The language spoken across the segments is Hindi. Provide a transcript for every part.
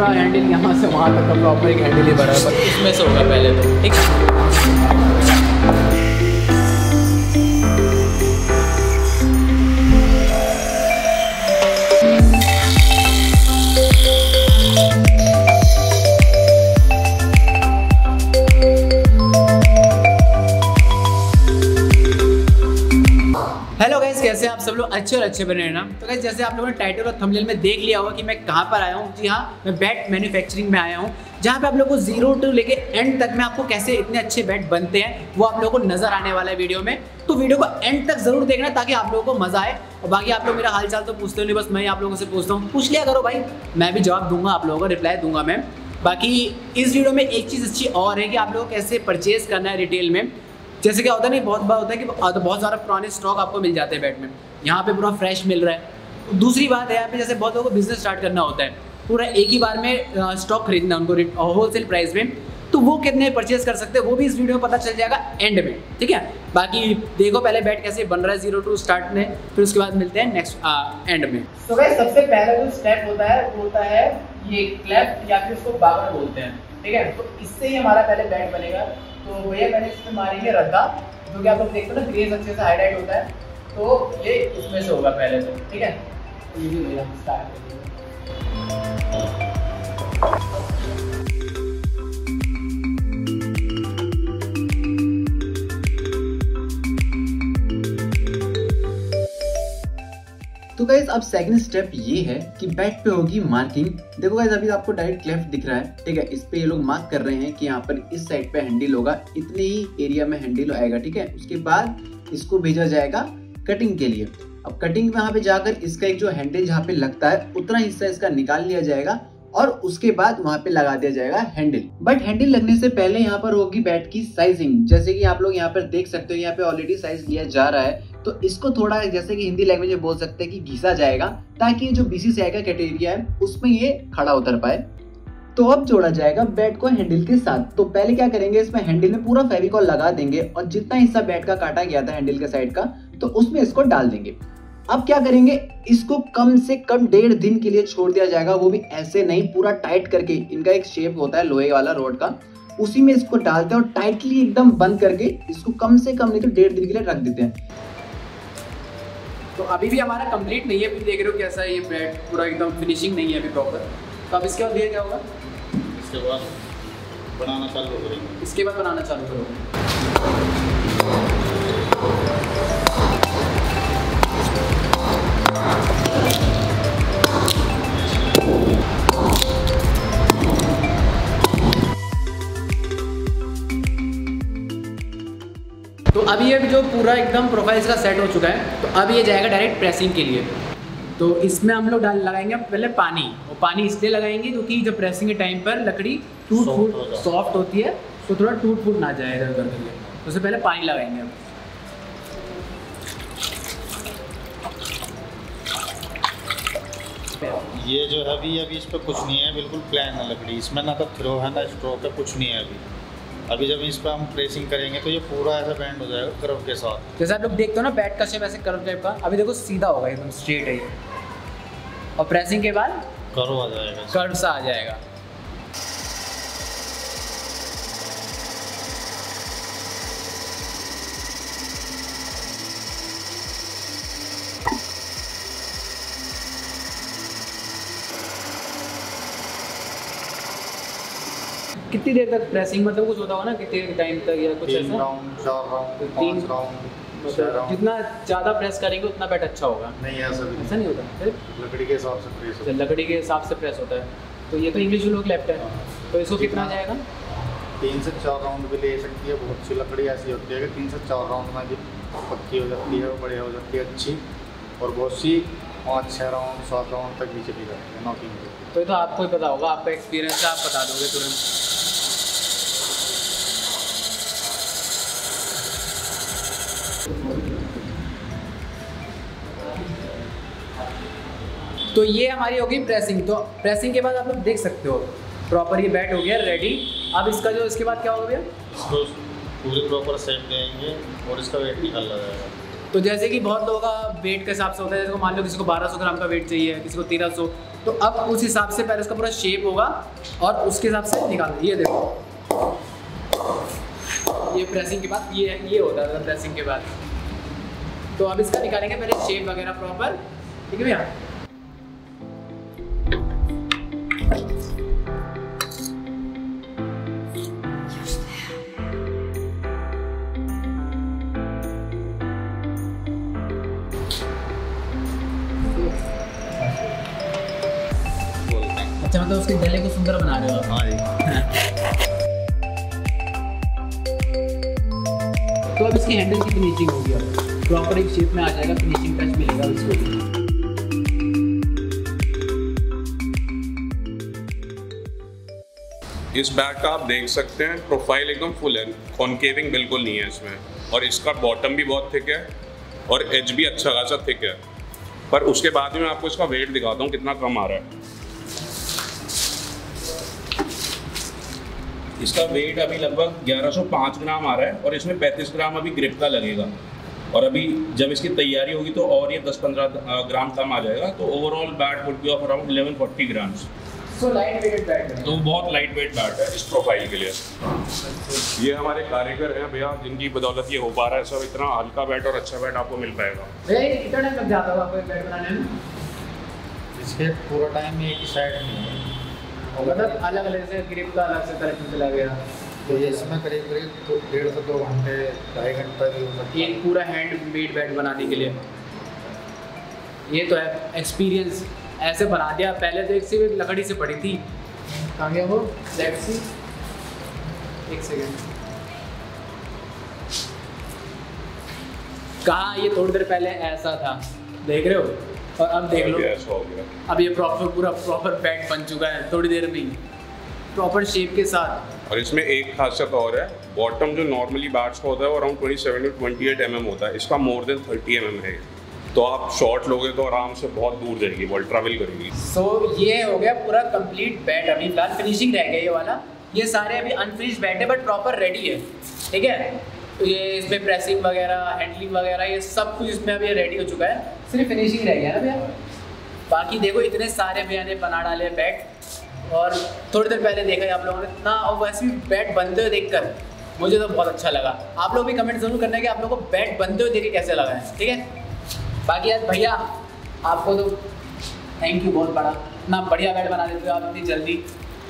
हैंडल यहाँ से वहाँ तक का प्रॉपर एक हैंडल ही बराबर इसमें से होगा पहले तो, ठीक है। हेलो गाइस, कैसे आप सब लोग अच्छे और अच्छे बने हैं ना। तो गाइस जैसे आप लोगों ने टाइटल और थंबनेल में देख लिया होगा कि मैं कहाँ पर आया हूँ। जी हाँ, मैं बैट मैन्युफैक्चरिंग में आया हूँ, जहाँ पे आप लोगों को जीरो टू लेके एंड तक में आपको कैसे इतने अच्छे बैट बनते हैं वो आप लोगों को नजर आने वाला है वीडियो में। तो वीडियो को एंड तक जरूर देखना ताकि आप लोगों को मजा आए। और बाकी आप लोग मेरा हालचाल तो पूछते हो नहीं, बस मैं आप लोगों से पूछता हूँ, पूछ लिया करो भाई, मैं भी जवाब दूंगा, आप लोगों को रिप्लाई दूंगा मैं। बाकी इस वीडियो में एक चीज़ अच्छी और है कि आप लोगों को कैसे परचेज करना है रिटेल में। जैसे क्या होता है, नहीं बहुत बार होता है कि बहुत सारा पुराने स्टॉक आपको मिल जाते हैं बैट में, यहाँ पे पूरा फ्रेश मिल रहा है। दूसरी बात है यहाँ पे जैसे बहुत लोगों को बिजनेस स्टार्ट करना होता है, पूरा एक ही बार में स्टॉक खरीदना उनको होलसेल प्राइस में, तो वो कितने परचेज कर सकते हैं वो भी इस वीडियो में पता चल जाएगा एंड में, ठीक है। बाकी देखो पहले बैट कैसे बन रहा है जीरो टू स्टार्ट में, फिर उसके बाद मिलते हैं नेक्स्ट एंड में। तो गाइस सबसे पहला जो स्टेप होता है वो होता है ये क्लैप या फिर उसको बाबर बोलते हैं, ठीक है। तो इससे ही हमारा पहले बैट बनेगा। तो भैया पहले इसमें मारेंगे रद्दा, जो कि आप लोग देखते हो ना ग्रेज अच्छे से हाईलाइट होता है, तो ये इसमें से होगा पहले से, ठीक है। तो ये भी भैया स्टार्ट करेंगे। तो गाइस अब सेकंड स्टेप ये है कि बैट पे होगी मार्किंग। देखो गाइस अभी आपको डायरेक्ट क्लेफ्ट दिख रहा है, ठीक है। इस पे ये लोग मार्क कर रहे हैं कि यहाँ पर इस साइड पे हैंडल होगा, इतने ही एरिया में हैंडल आएगा, ठीक है। उसके बाद इसको भेजा जाएगा कटिंग के लिए। अब कटिंग में यहाँ पे जाकर इसका एक जो हैंडल जहाँ पे लगता है उतना हिस्सा इसका निकाल लिया जाएगा और उसके बाद वहां पे लगा दिया जाएगा हैंडल। बट हैंडल लगने से पहले यहाँ पर होगी बैट की साइजिंग। जैसे कि आप लोग यहाँ पर देख सकते हो, यहाँ पे ऑलरेडी साइज लिया जा रहा है, तो इसको थोड़ा जैसे कि हिंदी लैंग्वेज में बोल सकते हैं कि घिसा जाएगा, ताकि जो BCCI का कैटेगरिया है उसमें ये खड़ा उतर पाए। तो अब जोड़ा जाएगा बैट को हैंडल के साथ। तो पहले क्या करेंगे, इसमें हैंडल में पूरा फेविकॉल लगा देंगे और जितना हिस्सा बैट का काटा गया था हैंडल के साइड का, तो उसमें इसको डाल देंगे। अब क्या करेंगे, इसको कम से कम 1.5 दिन के लिए छोड़ दिया जाएगा, वो भी ऐसे नहीं, पूरा टाइट करके। इनका एक शेप होता है लोहे वाला रोड का, उसी में इसको डालते हैं और टाइटली एकदम बंद करके इसको कम से कम नहीं तो 1.5 दिन के लिए रख देते हैं। तो अभी भी हमारा कंप्लीट नहीं है, अभी देख रहे हो कैसा है ये बैट, पूरा एकदम फिनिशिंग नहीं है अभी प्रॉपर। तो अब इसके बाद ये क्या होगा, इसके बाद बनाना चालू करेंगे। इसके बाद बनाना चालू करोगे। तो अब ये जो पूरा एकदम प्रोफाइल का सेट हो चुका है, तो अब ये जाएगा डायरेक्ट प्रेसिंग के लिए। तो इसमें हम लोग लगाएंगे पहले पानी, और पानी इसलिए लगाएंगे क्योंकि जब प्रेसिंग के टाइम पर लकड़ी टूट फूट सॉफ्ट होती है, तो थोड़ा टूट फूट ना जाए इधर उधर के लिए, तो उससे पहले पानी लगाएंगे। ये जो है अभी इस पर कुछ नहीं है, बिल्कुल प्लेन है लकड़ी, इसमें ना तो थ्रो है ना स्ट्रोक है, कुछ नहीं है अभी जब इस पर हम प्रेसिंग करेंगे तो ये पूरा ऐसा बैंड हो जाएगा कर्व के साथ। जैसे आप लोग देखते हो ना बैट का शेप ऐसे कर्व टाइप का, अभी देखो सीधा होगा एकदम स्ट्रेट है ये, और प्रेसिंग के बाद कर्व आ जाएगा, कर्व सा आ जाएगा। कितनी देर तक प्रेसिंग, मतलब कुछ होता होगा ना कितने टाइम तक या कुछ ऐसा? 3 राउंड 4 राउंड 5 राउंड, जितना ज़्यादा प्रेस करेंगे उतना बैट अच्छा होगा। नहीं ऐसा नहीं होता, फिर लकड़ी के हिसाब से प्रेस होता है। लकड़ी के हिसाब से प्रेस होता है। तो ये तो इंग्लिश लोग लेफ्ट है, तो इसको कितना जाएगा? 3 से 4 राउंड भी ले सकती है। बहुत सी लकड़ी ऐसी होती है कि 3 से 4 राउंड में भी पक्की हो जाती है, बढ़िया हो जाती है अच्छी, और बहुत सी 5-6 राउंड 7 राउंड तक भी चली जाती है नॉकिंग। तो ये तो आपको ही पता होगा, आपका एक्सपीरियंस है, आप बता दोगे तुरंत। तो ये हमारी होगी प्रेसिंग। तो प्रेसिंग के बाद आप लोग देख सकते हो प्रॉपर ये बैट हो गया रेडी। अब इसका जो इसके बाद क्या होगा भैया, इसको पूरी प्रॉपर शेप देंगे और इसका वेट निकाल जाएगा। तो जैसे कि बहुत लोगों का वेट के हिसाब से होता है, जैसे मान लो किसी को 1200 ग्राम का वेट चाहिए, किसी को 1300, तो अब उस हिसाब से पहले उसका पूरा शेप होगा और उसके हिसाब से निकाल। ये देखो, ये प्रेसिंग के बाद ये होता है प्रेसिंग के बाद। तो अब इसका निकालेंगे पहले शेप वगैरह प्रॉपर, ठीक है भैया। अच्छा, मतलब उसके गले को सुंदर बना रहे हो। हाँ जी। तो अब इसकी हैंडल की फिनिशिंग होगी, अब प्रॉपर एक शेप में आ जाएगा, फिनिशिंग टच मिलेगा इसको। इस बैग का आप देख सकते हैं प्रोफाइल एकदम फुल है, कॉन्केविंग बिल्कुल नहीं है इसमें, और इसका बॉटम भी बहुत थिक है और एज भी अच्छा खासा थिक है। पर उसके बाद में मैं आपको इसका वेट दिखाता हूँ कितना कम आ रहा है। इसका वेट अभी लगभग 1105 ग्राम आ रहा है और इसमें 35 ग्राम अभी ग्रिप का लगेगा, और अभी जब इसकी तैयारी होगी तो और ये 10-15 ग्राम कम आ जाएगा। तो overall bat would be of around 1140 grams. So light weight bat है, तो बहुत लाइट वेट बैट है इस प्रोफाइल के लिए। ये हमारे कारीगर हैं भैया, जिनकी बदौलत ये हो पा रहा है सब। इतना हल्का बैट और अच्छा बैट आपको मिल पाएगा। भैया कितना टाइम लग जाता होगा आपको बैट बनाने में? इसके पूरा टाइम एक ही साइड में है, मतलब अलग अलग से ग्रिप का अलग से करेक्ट चला गया, तो ये इसमें करीब 1.5 से 2 घंटे 2.5 घंटा भी हो सकता है एक पूरा हैंड मेड बैट बनाने के लिए। ये तो है एक्सपीरियंस, ऐसे बना दिया। पहले तो एक सी लकड़ी से पड़ी थी, कहाँ गया वो लेफ्ट सी, एक सेकेंड, कहाँ ये थोड़ी देर पहले ऐसा था, देख रहे हो, और अब देख लो अब ये पूरा प्रॉपर बैट बन चुका है थोड़ी देर में, प्रॉपर शेप के साथ। और इसमें एक खासियत और है, बॉटम जो नॉर्मली बैट्स का होता है वो अराउंड 27 to 28 mm होता है, इसका मोर देन 30 mm है। तो आप शॉट लोगे तो आराम से बहुत दूर जाएगी, बॉल ट्रैवल करेगी। सो ये हो गया पूरा कंप्लीट बैट। अभी फिलहाल फिनिशिंग रह गया ये वाला, ये सारे अभी अनफिनिश्ड बैट है बट प्रॉपर रेडी है, ठीक है। तो ये इसमें प्रेसिंग वगैरह, हैंडलिंग वगैरह, ये सब कुछ इसमें अभी रेडी हो चुका है, सिर्फ फिनिशिंग रह गया ना भैया। बाकी देखो इतने सारे भैया ने बना डाले बैट, और थोड़ी देर पहले देखा है आप लोगों ने इतना, और वैसे भी बैट बनते हुए देखकर मुझे तो बहुत अच्छा लगा। आप लोग भी कमेंट जरूर करना है कि आप लोगों को बैट बनते हुए देख के कैसे लगा है, ठीक है। बाकी यार भैया आपको तो थैंक यू, बहुत बड़ा इतना बढ़िया बैट बना देते हो आप इतनी जल्दी।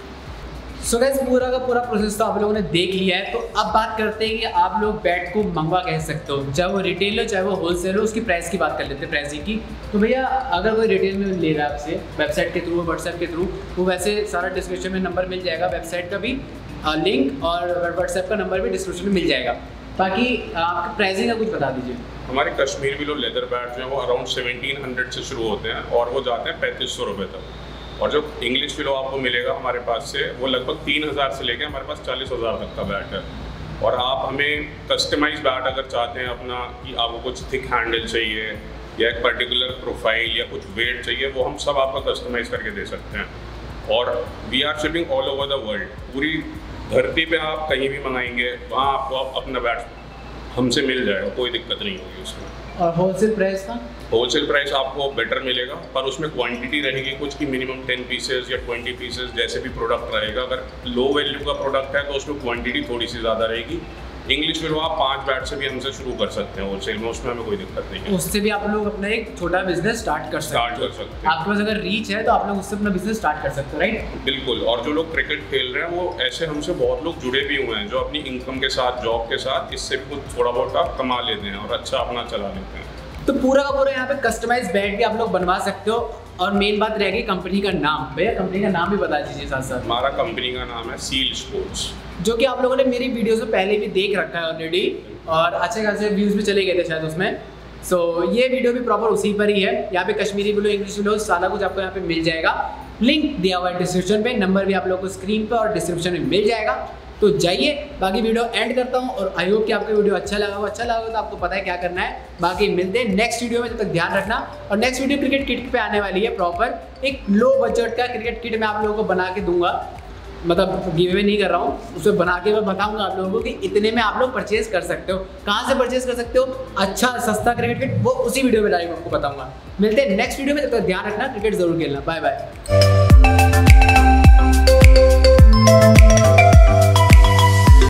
सो गाइस पूरा का पूरा प्रोसेस तो आप लोगों ने देख लिया है। तो अब बात करते हैं कि आप लोग बैट को मंगवा कह सकते हो, चाहे वो रिटेल हो चाहे वो होलसेल हो, उसकी प्राइस की बात कर लेते हैं, प्राइसिंग की। तो भैया अगर कोई रिटेल में ले रहा है आपसे वेबसाइट के थ्रू, व्हाट्सएप के थ्रू, तो वैसे सारा डिस्क्रिप्शन में नंबर मिल जाएगा, वेबसाइट का भी लिंक और व्हाट्सएप का नंबर भी डिस्क्रिप्शन में मिल जाएगा। बाकी आपकी प्राइसिंग का कुछ बता दीजिए। हमारे कश्मीर बिलो लेदर बैट जो है वो अराउंड 1700 से शुरू होते हैं और वो जाते हैं 3500 रुपये तक, और जो इंग्लिश बिलो आपको मिलेगा हमारे पास से वो लगभग 3000 से लेके हमारे पास 40,000 तक का बैट है। और आप हमें कस्टमाइज बैट अगर चाहते हैं अपना, कि आपको कुछ थिक हैंडल चाहिए या एक पर्टिकुलर प्रोफाइल या कुछ वेट चाहिए, वो हम सब आपका कस्टमाइज़ करके दे सकते हैं। और we are shipping all over the world, पूरी धरती पे आप कहीं भी मंगाएंगे वहाँ आपको अपना बैट हमसे मिल जाएगा, कोई दिक्कत नहीं होगी उसमें। और होलसेल प्राइस का? होलसेल प्राइस आपको बेटर मिलेगा, पर उसमें क्वांटिटी रहेगी कुछ की, मिनिमम 10 पीसेज या 20 पीसेज जैसे भी प्रोडक्ट रहेगा। अगर लो वैल्यू का प्रोडक्ट है तो उसमें क्वांटिटी थोड़ी सी ज़्यादा रहेगी। इंग्लिश में आप 5 बैट से भी हमसे शुरू कर सकते हैं होलसेल में, उसमें हमें कोई दिक्कत नहीं है। उससे भी आप लोग अपना एक छोटा बिजनेस स्टार्ट कर सकते हैं। आपके पास अगर रीच है तो आप लोग उससे अपना बिजनेस स्टार्ट कर सकते हो, राइट? बिल्कुल। और जो लोग क्रिकेट खेल रहे हैं वो ऐसे हमसे बहुत लोग जुड़े भी हुए हैं जो अपनी इनकम के साथ, जॉब के साथ इससे भी कुछ थोड़ा बहुत कमा लेते हैं और अच्छा अपना चला लेते हैं। तो पूरा का पूरा यहाँ पे कस्टमाइज बैट भी आप लोग बनवा सकते हो। और मेन बात रहेगी कंपनी का नाम। भैया कंपनी का नाम भी बता दीजिए साथ साथ। हमारा कंपनी का नाम है सील स्पोर्ट्स, जो कि आप लोगों ने मेरी वीडियो से पहले भी देख रखा है ऑलरेडी, और अच्छे खासे व्यूज़ भी चले गए थे शायद उसमें। सो ये वीडियो भी प्रॉपर उसी पर ही है। यहाँ पे कश्मीरी बिलो, इंग्लिश बिलो, सारा कुछ आपको यहाँ पे मिल जाएगा। लिंक दिया हुआ है डिस्क्रिप्शन पे, नंबर भी आप लोगों को स्क्रीन पर और डिस्क्रिप्शन में मिल जाएगा। तो जाइए, बाकी वीडियो एंड करता हूँ और आई होप कि आपको वीडियो अच्छा लगा हो तो आपको पता है क्या करना है। बाकी मिलते हैं नेक्स्ट वीडियो में, जब तक ध्यान रखना। और नेक्स्ट वीडियो क्रिकेट किट पे आने वाली है, प्रॉपर एक लो बजट का क्रिकेट किट मैं आप लोगों को बना के दूंगा। मतलब गिव अवे नहीं कर रहा हूँ, उसे बना के मैं बताऊंगा आप लोगों को कि इतने में आप लोग परचेज कर सकते हो। कहाँ से परचेज कर सकते हो अच्छा सस्ता क्रिकेट किट, वो उसी वीडियो में लाइव आपको बताऊंगा। मिलते हैं नेक्स्ट वीडियो में, तब तक ध्यान रखना, क्रिकेट जरूर खेलना। Bye bye.